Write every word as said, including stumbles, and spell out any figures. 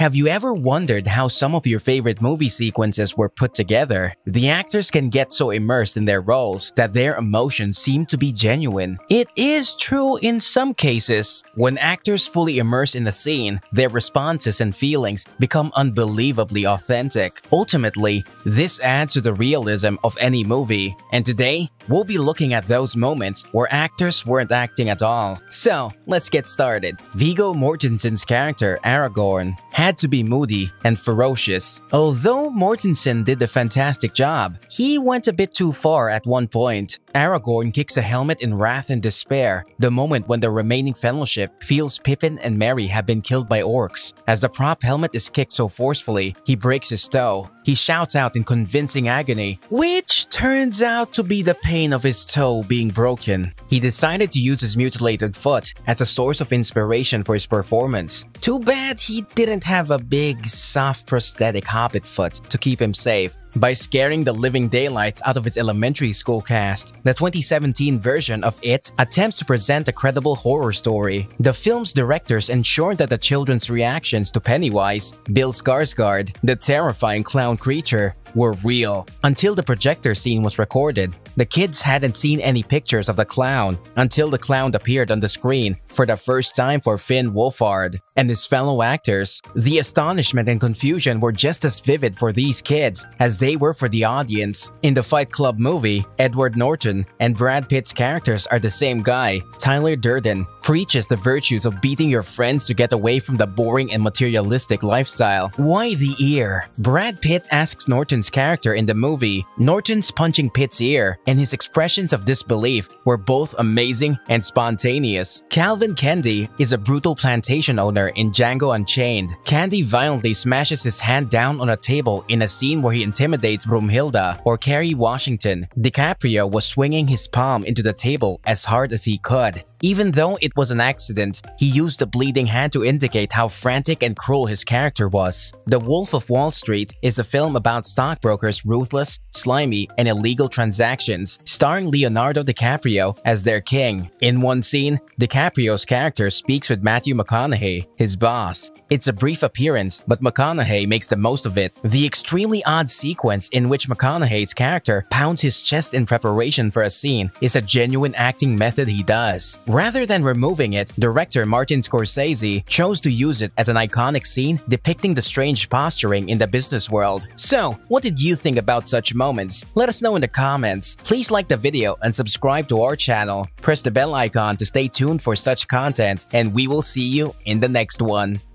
Have you ever wondered how some of your favorite movie sequences were put together? The actors can get so immersed in their roles that their emotions seem to be genuine. It is true in some cases. When actors fully immerse in a scene, their responses and feelings become unbelievably authentic. Ultimately, this adds to the realism of any movie. And today, we'll be looking at those moments where actors weren't acting at all. So, let's get started. Viggo Mortensen's character, Aragorn, had to be moody and ferocious. Although Mortensen did a fantastic job, he went a bit too far at one point. Aragorn kicks a helmet in wrath and despair, the moment when the remaining fellowship feels Pippin and Merry have been killed by orcs. As the prop helmet is kicked so forcefully, he breaks his toe. He shouts out in convincing agony, which turns out to be the pain of his toe being broken. He decided to use his mutilated foot as a source of inspiration for his performance. Too bad he didn't have a big, soft prosthetic hobbit foot to keep him safe. By scaring the living daylights out of its elementary school cast, the twenty seventeen version of It attempts to present a credible horror story. The film's directors ensured that the children's reactions to Pennywise, Bill Skarsgård, the terrifying clown creature, were real. Until the projector scene was recorded, the kids hadn't seen any pictures of the clown until the clown appeared on the screen for the first time for Finn Wolfhard and his fellow actors. The astonishment and confusion were just as vivid for these kids as they were for the audience. In the Fight Club movie, Edward Norton and Brad Pitt's characters are the same guy. Tyler Durden preaches the virtues of beating your friends to get away from the boring and materialistic lifestyle. Why the ear? Brad Pitt asks Norton's character in the movie. Norton's punching Pitt's ear and his expressions of disbelief were both amazing and spontaneous. Calvin Candy is a brutal plantation owner in Django Unchained. Candy violently smashes his hand down on a table in a scene where he intimidates Broomhilda or Kerry Washington. DiCaprio was swinging his palm into the table as hard as he could. Even though it was an accident, he used the bleeding hand to indicate how frantic and cruel his character was. The Wolf of Wall Street is a film about stockbrokers' ruthless, slimy, and illegal transactions, starring Leonardo DiCaprio as their king. In one scene, DiCaprio's character speaks with Matthew McConaughey, his boss. It's a brief appearance, but McConaughey makes the most of it. The extremely odd sequence in which McConaughey's character pounds his chest in preparation for a scene is a genuine acting method he does. Rather than removing it, director Martin Scorsese chose to use it as an iconic scene depicting the strange posturing in the business world. So, what did you think about such moments? Let us know in the comments. Please like the video and subscribe to our channel. Press the bell icon to stay tuned for such content, and we will see you in the next one.